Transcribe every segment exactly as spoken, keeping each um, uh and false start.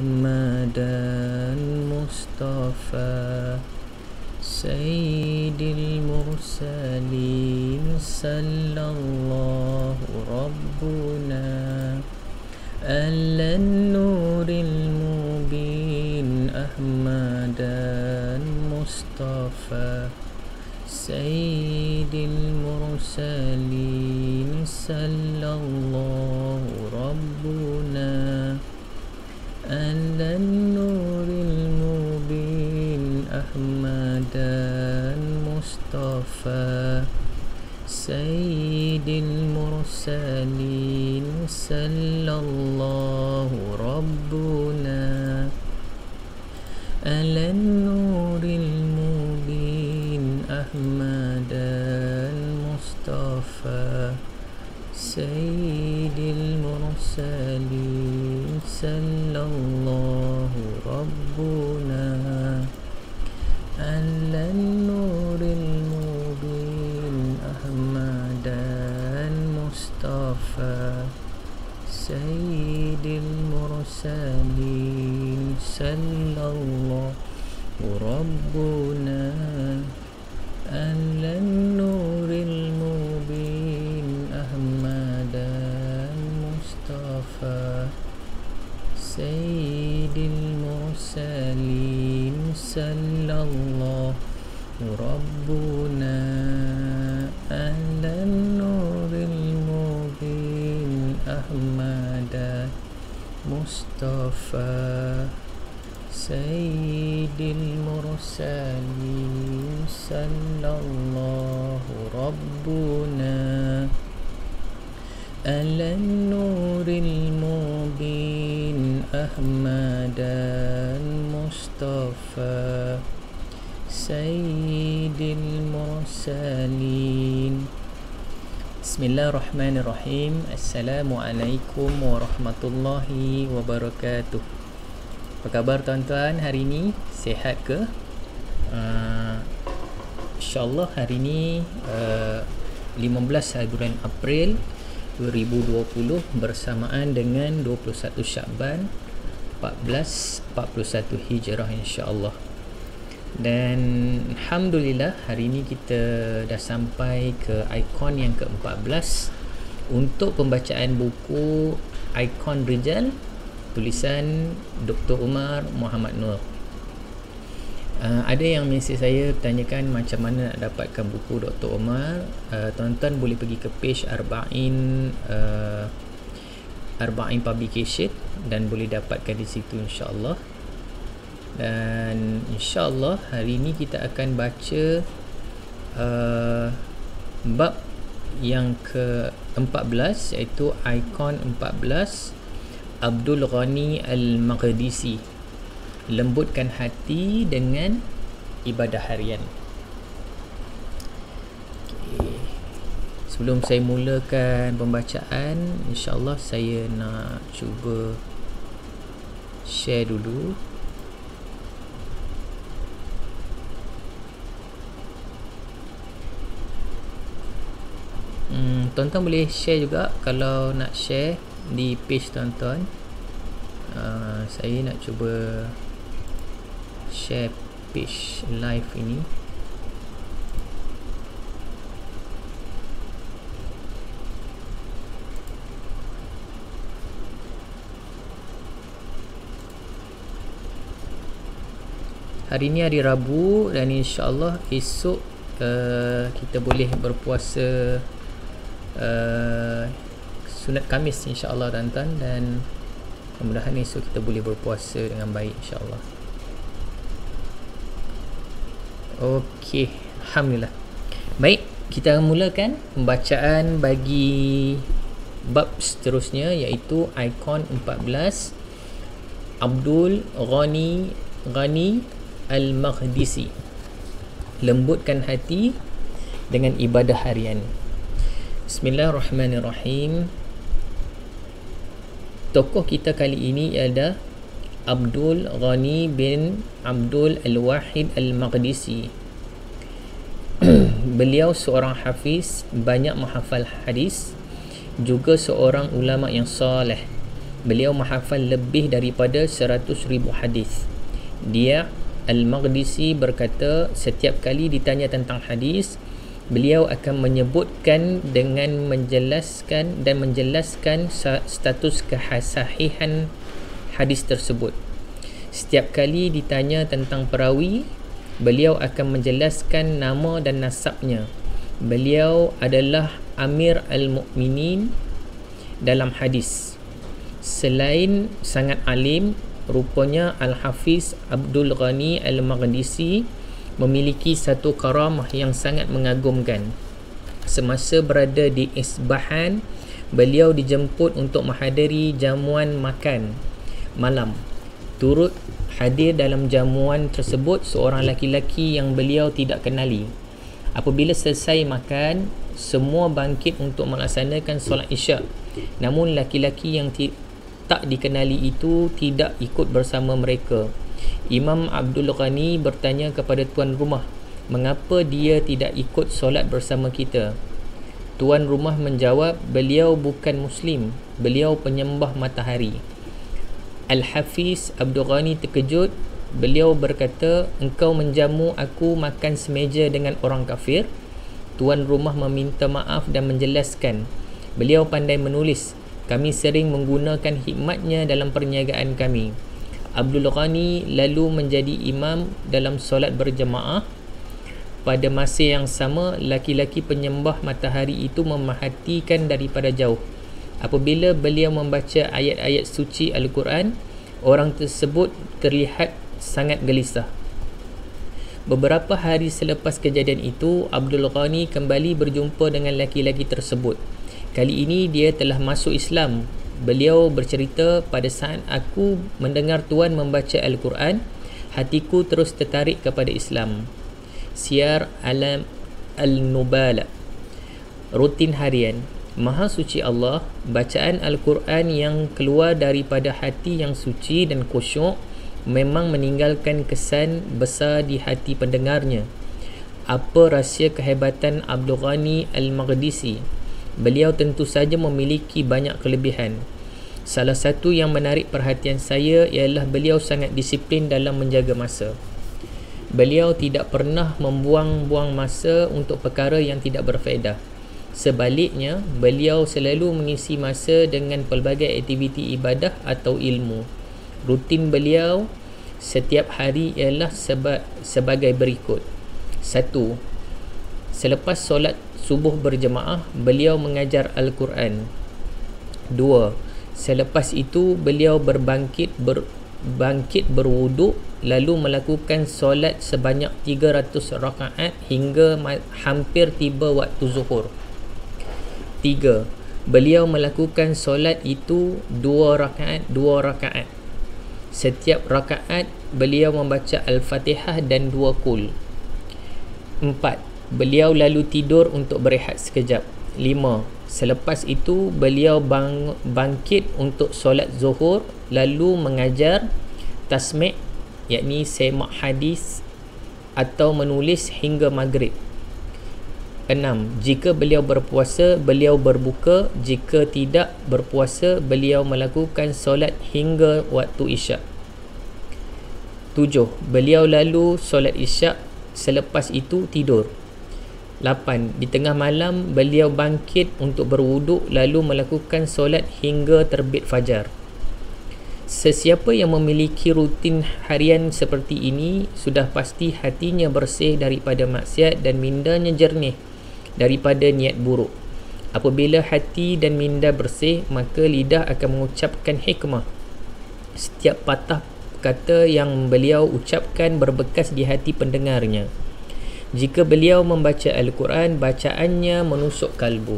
أحمدا مصطفى سيد المرسلين صلى الله ربنا على النور المبين أحمدا مصطفى سيد المرسلين صلى الله ربنا على النور المبين أحمدا مصطفى سيد المرسلين صلى الله ربنا على النور المبين أحمدا مصطفى سيد المرسلين صلى الله ربنا على النور المبين أحمدا مصطفى سيد المرسلين صلى الله ربنا على النور المبين أحمدا مصطفى سيد المرسلين صلى الله ربنا على النور المبين أحمدا مصطفى سيد المرسلين صلى الله ربنا على النور المبين أحمدا مصطفى سيد المرسلين. Bismillahirrahmanirrahim. Assalamualaikum warahmatullahi wabarakatuh. Apa khabar tuan-tuan hari ni? Sihat ke? Uh, InsyaAllah hari ni uh, lima belas hari bulan April dua ribu dua puluh bersamaan dengan dua puluh satu Syakban empat belas empat puluh satu Hijrah insyaAllah. Dan Alhamdulillah hari ini kita dah sampai ke ikon yang ke empat belas untuk pembacaan buku Ikon Rijal tulisan Doktor Umar Muhammad Nur. Uh, ada yang mesej saya bertanyakan macam mana nak dapatkan buku Doktor Umar. Uh, tuan-tuan boleh pergi ke page Arba'in uh, Arba'in Publication dan boleh dapatkan di situ insya-Allah. Dan insya-Allah hari ini kita akan baca uh, bab yang ke empat belas iaitu ikon empat belas Abdul Ghani Al-Maqdisi, lembutkan hati dengan ibadah harian. Okay. Sebelum saya mulakan pembacaan, insya-Allah saya nak cuba share dulu. Hmm, tuan-tuan boleh share juga kalau nak share di page tuan-tuan. Uh, saya nak cuba share page live ini. Hari ini hari Rabu dan insya-Allah esok uh, kita boleh berpuasa uh, sunat Khamis insya-Allah tuan-tuan, dan mudah-mudahan esok kita boleh berpuasa dengan baik insya-Allah. Okey, alhamdulillah. Baik, kita akan mulakan pembacaan bagi bab seterusnya iaitu ikon empat belas Abdul Ghani Ghani Al-Maqdisi, lembutkan hati dengan ibadah harian. Bismillahirrahmanirrahim. Tokoh kita kali ini adalah Abdul Ghani bin Abdul Al-Wahid Al-Maqdisi. Beliau seorang hafiz, banyak menghafal hadis, juga seorang ulama yang soleh. beliau menghafal lebih daripada seratus ribu hadis. Dia Al-Maqdisi berkata, setiap kali ditanya tentang hadis, beliau akan menyebutkan dengan menjelaskan dan menjelaskan status kesahihan hadis tersebut. Setiap kali ditanya tentang perawi, beliau akan menjelaskan nama dan nasabnya. Beliau adalah Amir Al-Mu'minin dalam hadis. Selain sangat alim, rupanya Al-Hafiz Abdul Ghani Al-Maqdisi memiliki satu karamah yang sangat mengagumkan. Semasa berada di Isbahan, beliau dijemput untuk menghadiri jamuan makan malam. Turut hadir dalam jamuan tersebut seorang laki-laki yang beliau tidak kenali. Apabila selesai makan, semua bangkit untuk melaksanakan solat Isyak. Namun laki-laki yang ti- tak dikenali itu tidak ikut bersama mereka. Imam Abdul Ghani bertanya kepada tuan rumah, mengapa dia tidak ikut solat bersama kita? Tuan rumah menjawab, beliau bukan Muslim, beliau penyembah matahari. Al-Hafiz Abdul Ghani terkejut. Beliau berkata, engkau menjamu aku makan semeja dengan orang kafir? Tuan rumah meminta maaf dan menjelaskan, beliau pandai menulis. Kami sering menggunakan hikmatnya dalam perniagaan kami. Abdul Ghani lalu menjadi imam dalam solat berjemaah. Pada masa yang sama, laki-laki penyembah matahari itu memerhatikan daripada jauh. Apabila beliau membaca ayat-ayat suci Al-Quran, orang tersebut terlihat sangat gelisah. Beberapa hari selepas kejadian itu, Abdul Ghani kembali berjumpa dengan laki-laki tersebut. Kali ini dia telah masuk Islam. Beliau bercerita, pada saat aku mendengar Tuan membaca Al-Quran, hatiku terus tertarik kepada Islam. Syiar Alam Al-Nubala. Rutin harian. Maha suci Allah, bacaan Al-Quran yang keluar daripada hati yang suci dan khusyuk memang meninggalkan kesan besar di hati pendengarnya. Apa rahsia kehebatan Abdul Ghani Al-Maqdisi? Beliau tentu saja memiliki banyak kelebihan. Salah satu yang menarik perhatian saya ialah beliau sangat disiplin dalam menjaga masa. Beliau tidak pernah membuang-buang masa untuk perkara yang tidak berfaedah. Sebaliknya, beliau selalu mengisi masa dengan pelbagai aktiviti ibadah atau ilmu. Rutin beliau setiap hari ialah seba- sebagai berikut. Satu. Selepas solat subuh berjemaah, beliau mengajar Al-Quran. Dua. Selepas itu, beliau berbangkit ber, bangkit berwuduk lalu melakukan solat sebanyak tiga ratus rakaat hingga ma- hampir tiba waktu zuhur. Tiga. Beliau melakukan solat itu dua rakaat, dua rakaat. Setiap rakaat beliau membaca Al-Fatihah dan dua qul. Empat. Beliau lalu tidur untuk berehat sekejap. Lima. Selepas itu beliau bang, bangkit untuk solat zuhur lalu mengajar tasmi', yakni semak hadis atau menulis hingga maghrib. Enam. Jika beliau berpuasa, beliau berbuka. Jika tidak berpuasa, beliau melakukan solat hingga waktu Isyak. Tujuh. Beliau lalu solat Isyak, selepas itu tidur. Lapan. Di tengah malam, beliau bangkit untuk berwuduk lalu melakukan solat hingga terbit fajar. Sesiapa yang memiliki rutin harian seperti ini, sudah pasti hatinya bersih daripada maksiat dan mindanya jernih daripada niat buruk. Apabila hati dan minda bersih, maka lidah akan mengucapkan hikmah. Setiap patah kata yang beliau ucapkan berbekas di hati pendengarnya. Jika beliau membaca Al-Quran, bacaannya menusuk kalbu.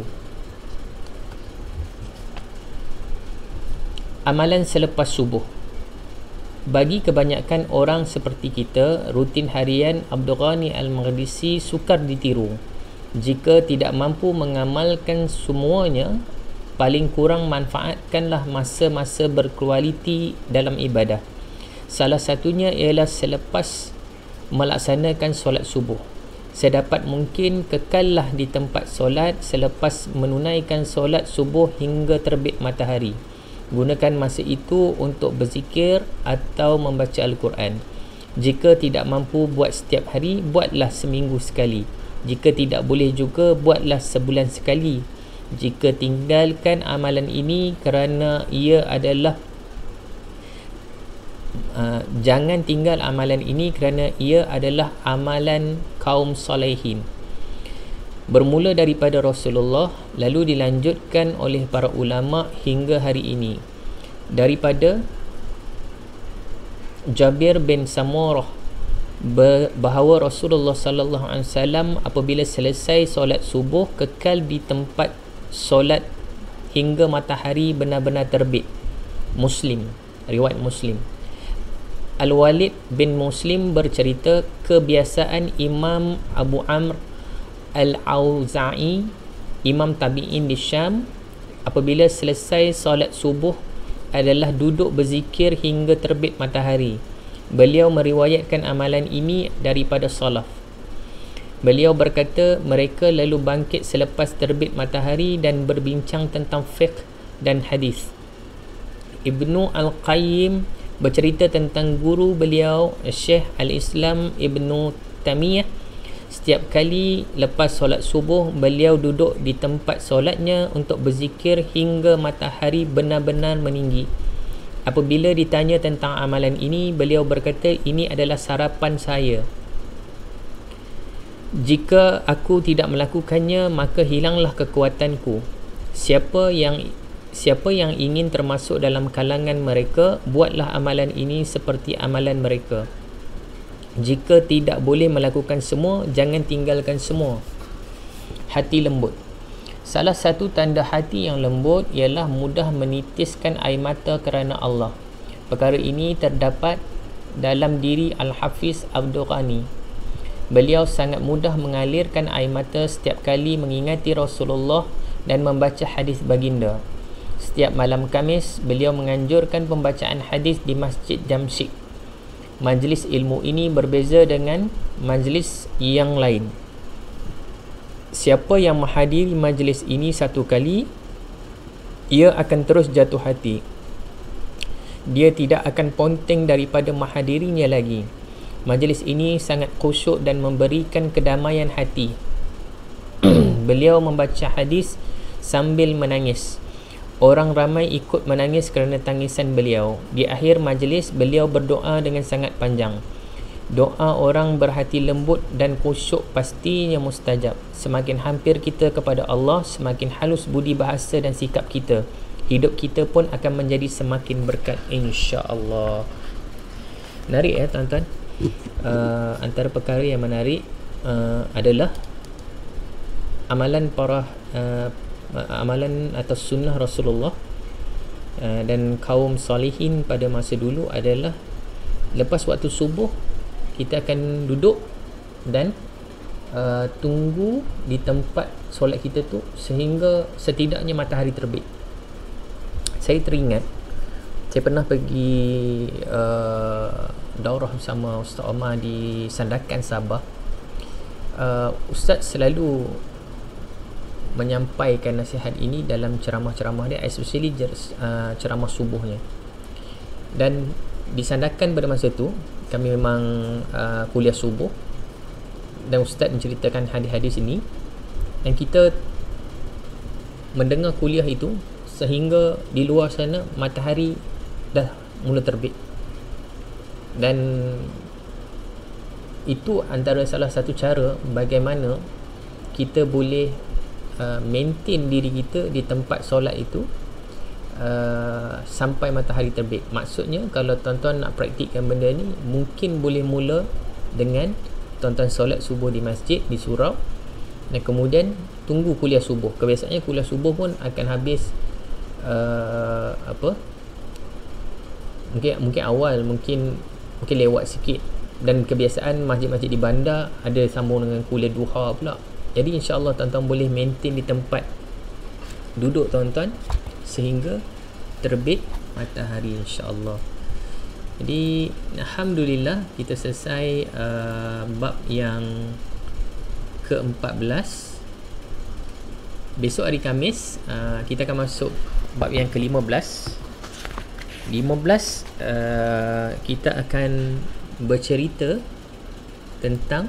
Amalan selepas subuh. Bagi kebanyakan orang seperti kita, rutin harian Abdul Ghani Al-Maqdisi sukar ditiru. Jika tidak mampu mengamalkan semuanya, paling kurang manfaatkanlah masa-masa berkualiti dalam ibadah. Salah satunya ialah selepas melaksanakan solat subuh. Sedapat mungkin kekallah di tempat solat selepas menunaikan solat subuh hingga terbit matahari. Gunakan masa itu untuk berzikir atau membaca Al-Quran. Jika tidak mampu buat setiap hari, buatlah seminggu sekali. Jika tidak boleh juga, buatlah sebulan sekali. Jika tinggalkan amalan ini kerana ia adalah uh, jangan tinggal amalan ini kerana ia adalah amalan kaum solehin. Bermula daripada Rasulullah, lalu dilanjutkan oleh para ulama hingga hari ini. Daripada Jabir bin Samurah bahawa Rasulullah sallallahu alaihi wasallam apabila selesai solat subuh kekal di tempat solat hingga matahari benar-benar terbit. Muslim, riwayat Muslim. Al-Walid bin Muslim bercerita, kebiasaan Imam Abu Amr Al-Auza'i, Imam Tabi'in di Syam, apabila selesai solat subuh adalah duduk berzikir hingga terbit matahari. Beliau meriwayatkan amalan ini daripada salaf. Beliau berkata, mereka lalu bangkit selepas terbit matahari dan berbincang tentang fiqh dan hadis. Ibnu Al-Qayyim bercerita tentang guru beliau, Syekh Al-Islam Ibnu Taimiyah. Setiap kali lepas solat subuh, beliau duduk di tempat solatnya untuk berzikir hingga matahari benar-benar meninggi. Apabila ditanya tentang amalan ini, beliau berkata, ini adalah sarapan saya. Jika aku tidak melakukannya, maka hilanglah kekuatanku. Siapa yang siapa yang ingin termasuk dalam kalangan mereka, buatlah amalan ini seperti amalan mereka. Jika tidak boleh melakukan semua, jangan tinggalkan semua. Hati lembut. Salah satu tanda hati yang lembut ialah mudah menitiskan air mata kerana Allah. Perkara ini terdapat dalam diri Al-Hafiz Abdul Ghani. Beliau sangat mudah mengalirkan air mata setiap kali mengingati Rasulullah dan membaca hadis baginda. Setiap malam Khamis, beliau menganjurkan pembacaan hadis di Masjid Jamshid. Majlis ilmu ini berbeza dengan majlis yang lain. Siapa yang menghadiri majlis ini satu kali, ia akan terus jatuh hati. Dia tidak akan ponteng daripada menghadirinya lagi. Majlis ini sangat khusyuk dan memberikan kedamaian hati. Beliau membaca hadis sambil menangis. Orang ramai ikut menangis kerana tangisan beliau. Di akhir majlis, beliau berdoa dengan sangat panjang. Doa orang berhati lembut dan khusyuk pastinya mustajab. Semakin hampir kita kepada Allah, semakin halus budi bahasa dan sikap kita. Hidup kita pun akan menjadi semakin berkat, insya-Allah. Menarik ya tuan-tuan. Uh, antara perkara yang menarik uh, adalah amalan para uh, amalan atau sunnah Rasulullah uh, dan kaum salihin pada masa dulu adalah lepas waktu subuh kita akan duduk dan uh, tunggu di tempat solat kita tu sehingga setidaknya matahari terbit. Saya teringat saya pernah pergi uh, daurah bersama Ustaz Omar di Sandakan, Sabah. uh, Ustaz selalu menyampaikan nasihat ini dalam ceramah-ceramah dia, especially uh, ceramah subuhnya. Dan di Sandakan pada masa tu kami memang uh, kuliah subuh dan Ustaz menceritakan hadis-hadis ini dan kita mendengar kuliah itu sehingga di luar sana matahari dah mula terbit. Dan itu antara salah satu cara bagaimana kita boleh uh, maintain diri kita di tempat solat itu uh, sampai matahari terbit. Maksudnya kalau tuan-tuan nak praktikkan benda ni, mungkin boleh mula dengan tuan-tuan solat subuh di masjid, di surau, dan kemudian tunggu kuliah subuh. Kebiasaannya kuliah subuh pun akan habis uh, apa mungkin mungkin awal mungkin mungkin lewat sikit, dan kebiasaan masjid-masjid di bandar ada sambung dengan kuliah duha pula. Jadi insya-Allah tuan-tuan boleh maintain di tempat duduk tuan-tuan sehingga terbit matahari, insya-Allah. Jadi alhamdulillah kita selesai uh, bab yang ke empat belas. Besok hari Khamis uh, kita akan masuk bab yang ke lima belas. lima belas uh, kita akan bercerita tentang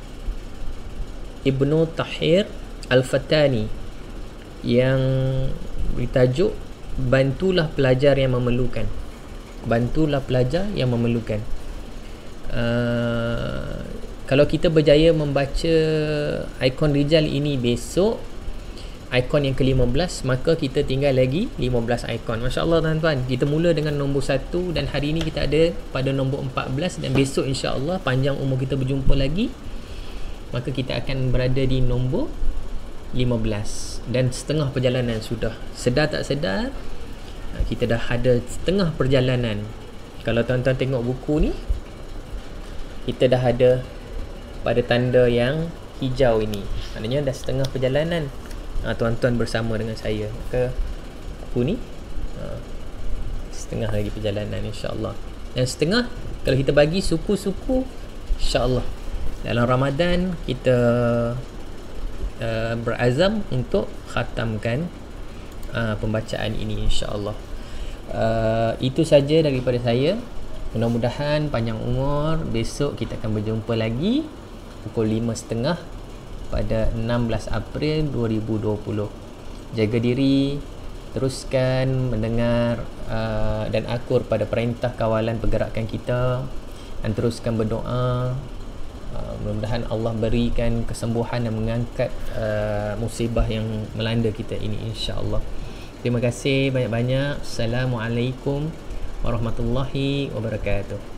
Ibnu Tahir Al-Fatani yang bertajuk Bantulah Pelajar yang Memerlukan. Bantulah pelajar yang memerlukan. Uh, kalau kita berjaya membaca ikon rijal ini besok, ikon yang ke lima belas, maka kita tinggal lagi lima belas ikon. Masya Allah tuan-tuan, kita mula dengan nombor satu dan hari ini kita ada pada nombor empat belas, dan besok insya Allah panjang umur kita berjumpa lagi, maka kita akan berada di nombor lima belas. Dan setengah perjalanan sudah. Sedar tak sedar, kita dah ada setengah perjalanan. Kalau tuan-tuan tengok buku ni, kita dah ada pada tanda yang hijau ini, maknanya dah setengah perjalanan ha, tuan-tuan bersama dengan saya. Maka buku ni ha, setengah lagi perjalanan insya-Allah. Dan setengah kalau kita bagi suku-suku, insya-Allah dalam Ramadan kita uh, berazam untuk khatamkan uh, pembacaan ini insya-Allah. Uh, itu saja daripada saya. Mudah-mudahan panjang umur. Besok kita akan berjumpa lagi pukul lima tiga puluh pada enam belas April dua ribu dua puluh. Jaga diri, teruskan mendengar uh, dan akur pada perintah kawalan pergerakan kita, dan teruskan berdoa. Uh, mudah-mudahan Allah berikan kesembuhan dan mengangkat uh, musibah yang melanda kita ini insya-Allah. Terima kasih banyak-banyak. Assalamualaikum warahmatullahi wabarakatuh.